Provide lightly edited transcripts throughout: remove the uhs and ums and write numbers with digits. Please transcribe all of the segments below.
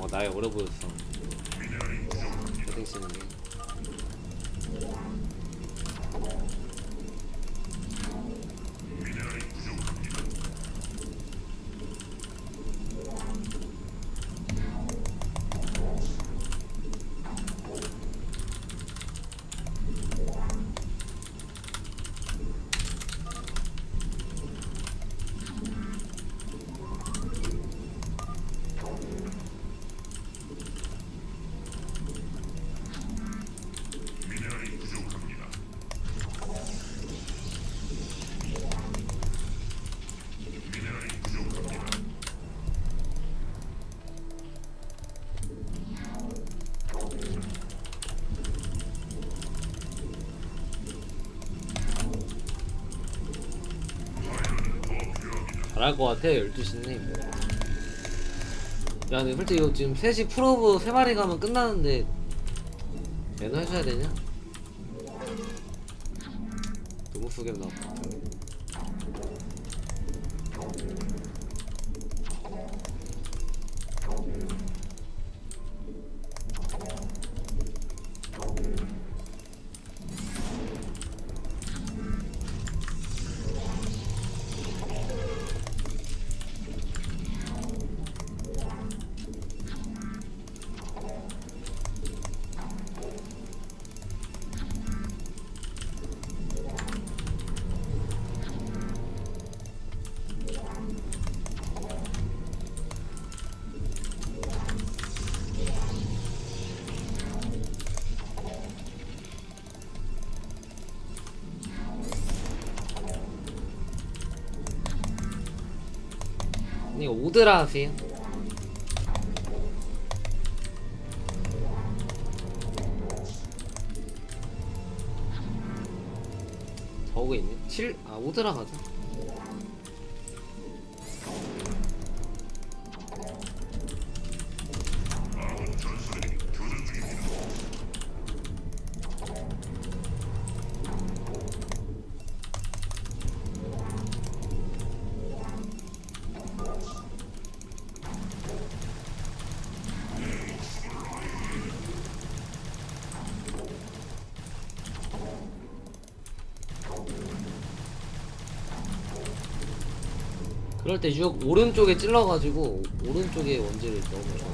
나이 어려 보였어. 세팅 쓰는 게. 잘할 것 같아. 12시님. 야 근데 솔직히 이거 지금 3시 프로브 3마리 가면 끝나는데 매너 해줘야 되냐? 너무 쓰게 나올 것 같아. 이거 오드라 하세요? 저거 있네? 7? 아 오드라 가자. 그럴 때 육 오른쪽에 찔러가지고 오른쪽에 원지를 넣으면 좋아.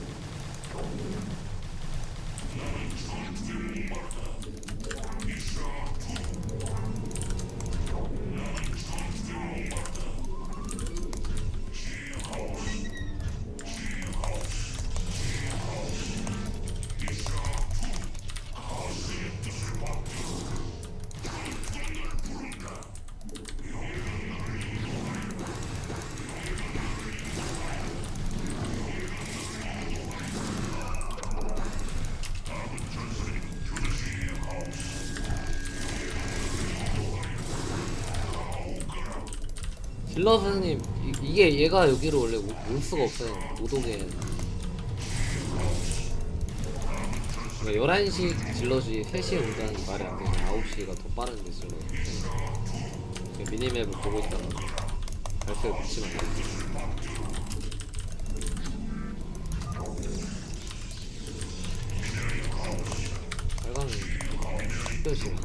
딜러 선생님 이게 얘가 여기로 원래 올 수가 없어요. 못 오게. 그러니까 11시 질러지 3시에 온다는 말이 안 되죠. 9시가 더 빠른데 질러. 미니맵을 보고 있다가 발표를 붙이면 안 되지. 빨강이 특별시.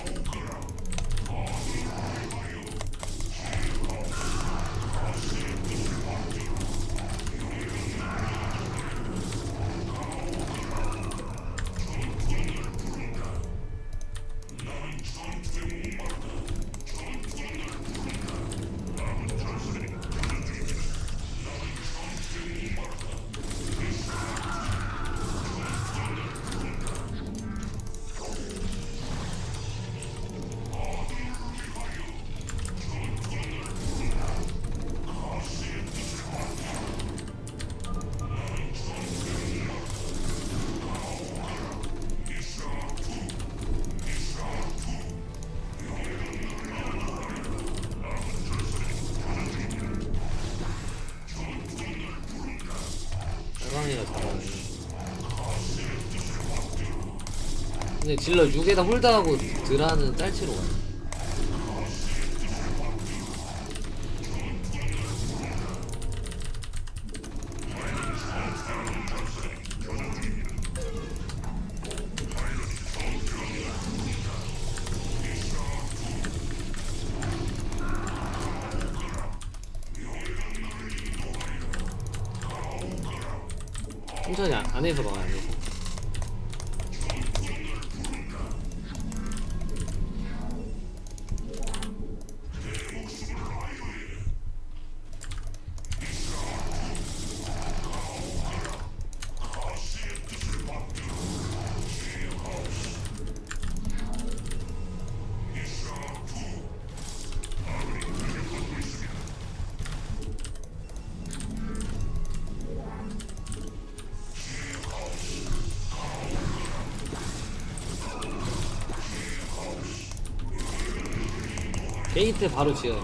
빨강이가 잘하네. 근데 질러 6에다 홀드하고 드라는 짤치로 가요. 천천히 안에서 봐, 안에서. 게이트 바로 지어요.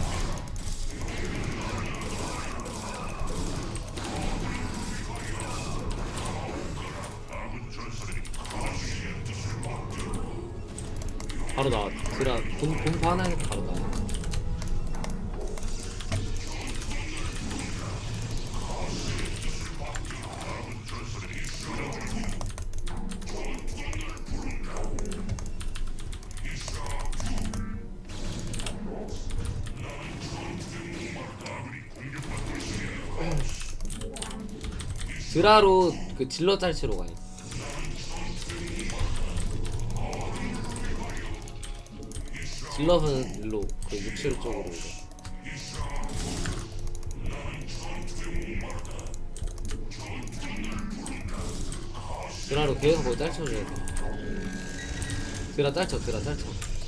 바로 나와. 드라 분파 하나 해서 바로 나와. 드라로 그 질러 짤치로 가요. 질럿은 일로 그 67 쪽으로 오고. 드라로 계속 거기 짤쳐줘야 돼. 드라 짤쳐, 드라 짤쳐.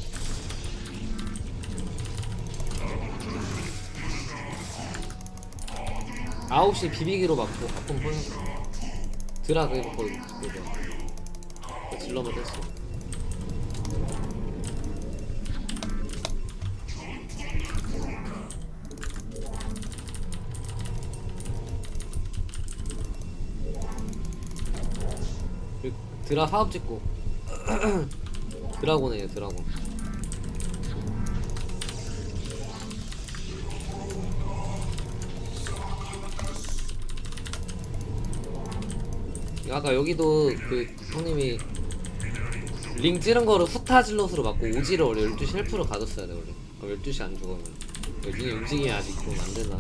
아홉 시 비비기로 막고 가끔 보여. 드라 그리고 거기 그거 질러만 뺐어. 드라 사업 찍고. 드라곤이에요, 드라곤. 아까 여기도 그 형님이 링 찌른 거를 후타 질럿으로 맞고 오지를 원래 12시 헬프로 가졌어야 돼 원래. 그럼 12시 안 죽으면 링의 움직임이 아직 좀 안 되나.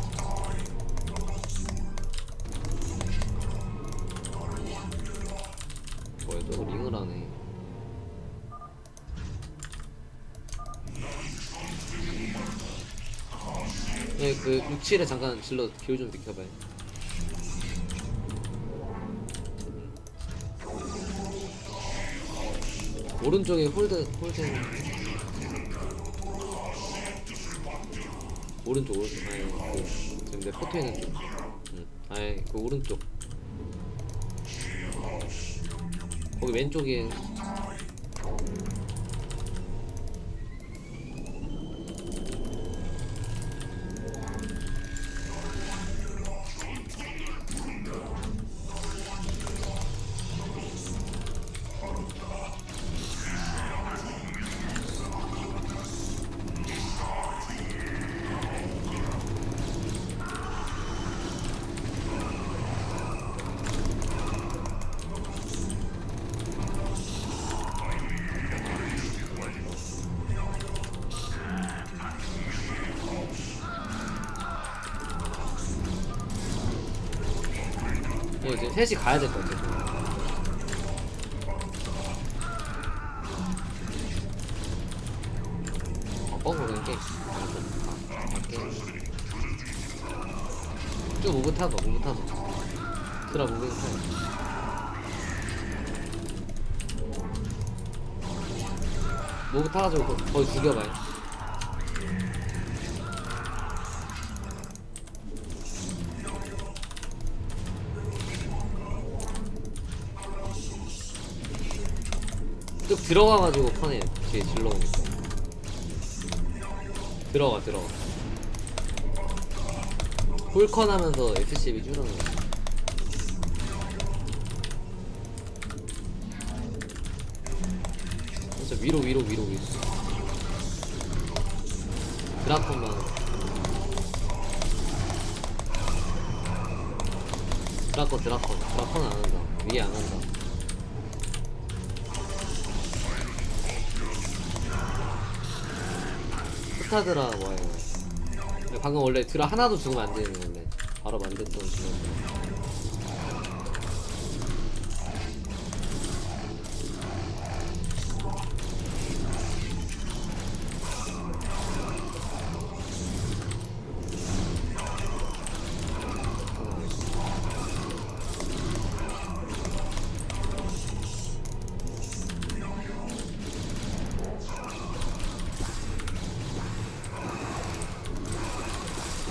뭐야 또 링을 하네. 네, 그 67에 잠깐 질럿 기울 좀 비켜봐요. 오른쪽에 홀드 오른쪽 아니 그 지금 내 포토에 있는 쪽. 아니 그 오른쪽 거기 왼쪽에 이제 셋이 가야 될 것 같아. 그냥 깨. 쭉 무브 타봐, 무브 타봐. 드라 무브 타. 무브 타가지고 거의 죽여봐요. 쭉 들어가가지고 판에 뒤에 질러오니까. 들어가. 홀컨 하면서 SCB 줄여놓은 거야. 진짜 위로. 드라콘만. 드라콘 안 한다. 위에 안 한다. 스타드라 와요. 방금 원래 드라 하나도 죽으면 안 되는 원래 바로 만들던 드라.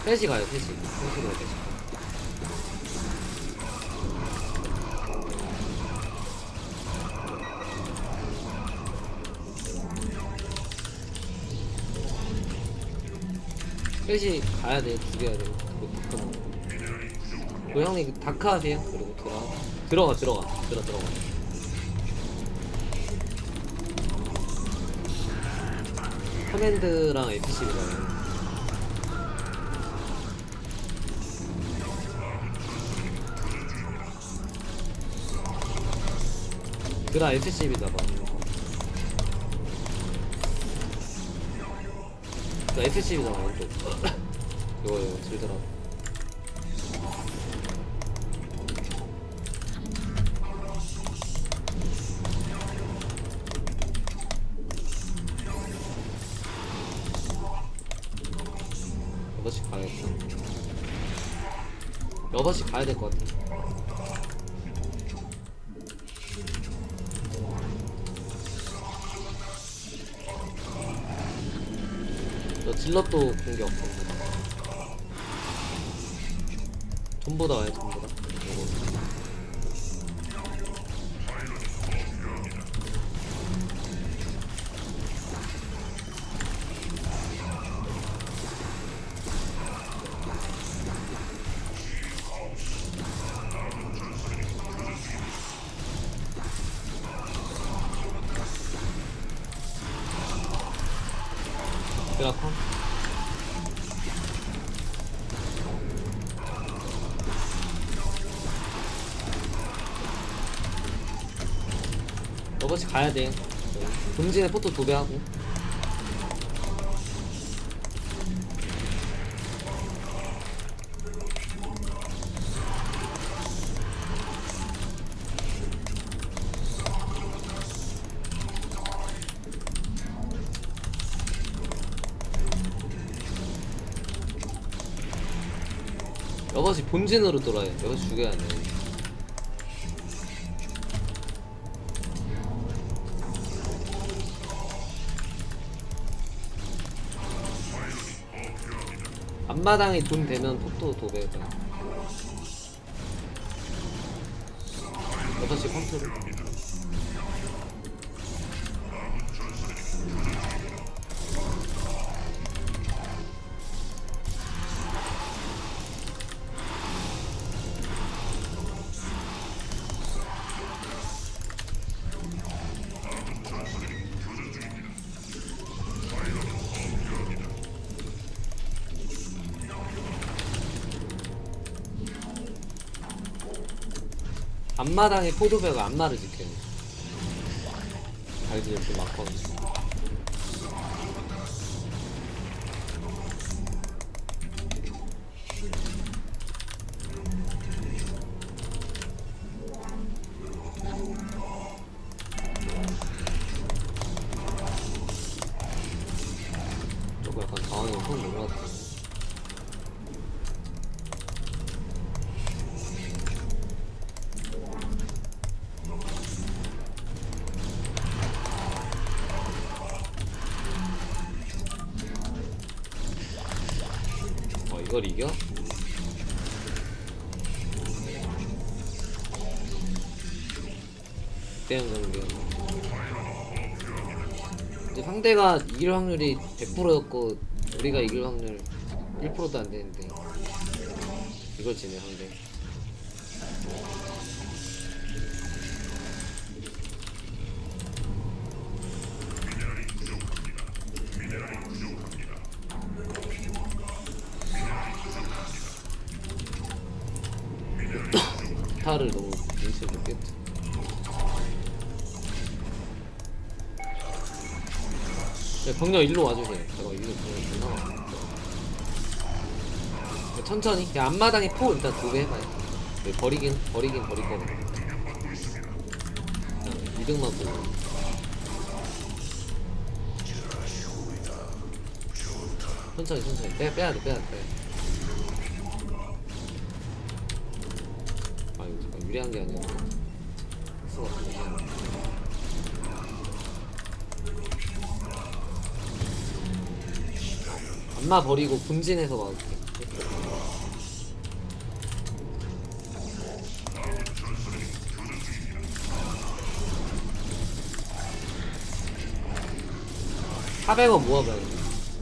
셋이 가요, 셋이. 셋이 가요, 셋이. 셋이 가야 돼, 죽여야 돼. 그 형님 다크 하세요. 그리고 들어가. 커맨드랑 FC랑 드라 SCB다 봐. 나 SCB다 왼쪽. 이거 질드라. 여섯시 가야겠다. 여섯시 가야 될 것 같아. 저 질럿도 공격 전부 다 와요, 전부 다. 드라콘. 여섯시 가야 돼. 본진에 포토 2배 하고. 여섯시 본진으로 돌아요. 여섯시 죽여야 돼. 앞마당에 돈 되면 포토 2배다. 6시 컨트롤. 앞마당에 포도배가 앞마를 지켜요. 알지? 이렇게 막거든요. 저거 약간 당황이 손 넘어갔다. 이걸 이겨? 대응 경기. 이제 상대가 이길 확률이 100%였고 우리가 이길 확률 1%도 안 되는데 이걸 지네 상대. 타를 너무 인식을 못했지. 병력 일로 와주세요. 제가 이거 병력 존나 천천히 그냥 앞마당에 포 일단 2배 해봐요. 버리긴 버릴 거거든. 그냥 이득만 보고. 천천히 빼야돼. 아 이거 잠깐 유리한 게 아니라 수가 없네. 안마 버리고 본진에서 막을게. (400원) 모아봐야 돼.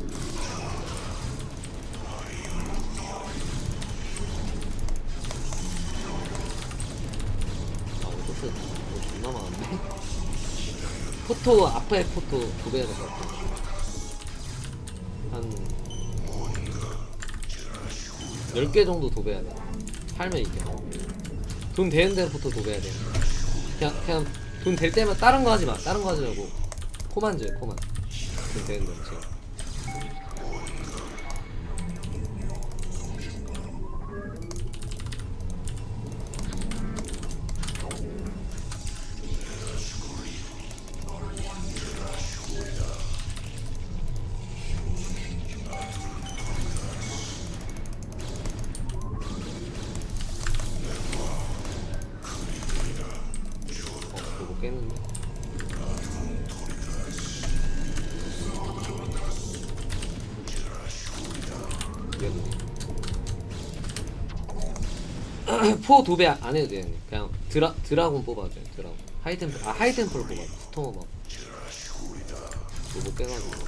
아 오토스 존나 많은데? 포토 앞에 포토 도배해야 될 것 같아. 한 10개 정도 도배해야 돼. 팔면 이겨. 돈 되는 대로 포토 도배해야 돼. 그냥 돈 될 때만 다른 거 하지 마. 다른 거 하지 말고 코만 줘, 코만. 돈 되는 대로 지금. 그거 깼는데. 포 도배 안 해도 돼. 그냥 드라곤 뽑아도 돼. 드라곤. 하이템플 뽑아. 스토머 막. 그거 깨가지고.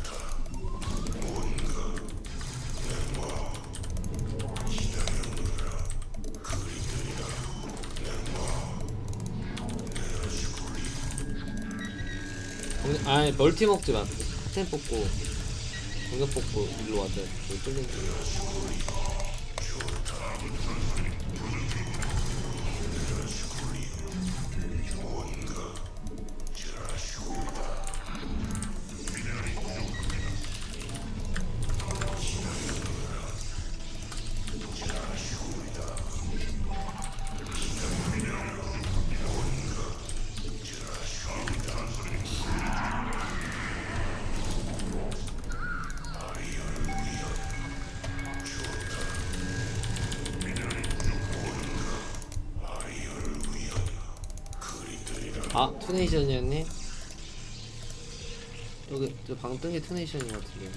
아니 멀티 먹지 마. 템 뽑고 공격 뽑고 일로 와서 여기 뚫린 거. 아 투네이션이었니? 여기 저 방금 뜬 게 투네이션인 것 같은데.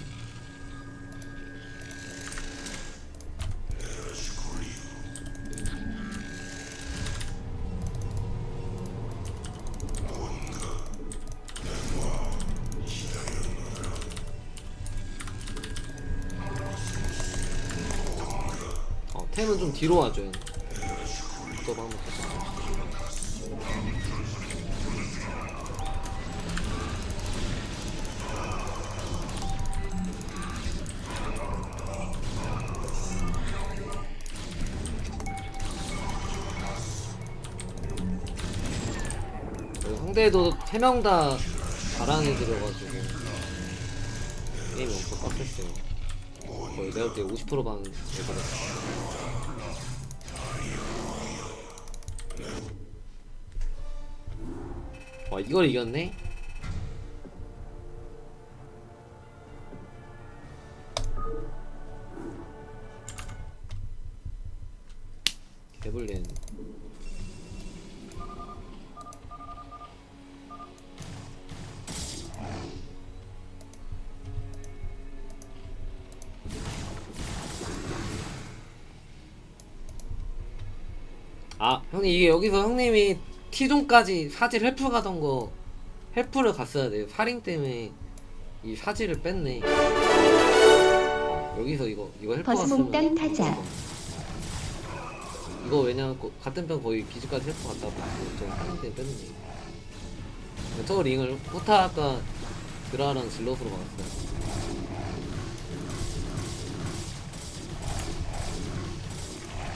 템은 좀 뒤로 와줘요. 또 방금 상대도 3명 다 잘하는 애들이어가지고 게임이 엄청 빡셌어요. 거의 내가 볼 때 50% 반 애들이었어. 와 이걸 이겼네? 개불리는. 아 형님 이게 여기서 형님이 T존까지 사질 헬프 가던 거 헬프를 갔어야 돼요. 살인 때문에 이 사질을 뺐네. 여기서 이거 헬프 갔으면 버스몽땅 타자. 이거 왜냐면 같은 편 거의 기지까지 헬프 갔다고 좀 살인 때문에 뺐네. 저 링을 포타 아까 드라랑 질럿으로 막았어요.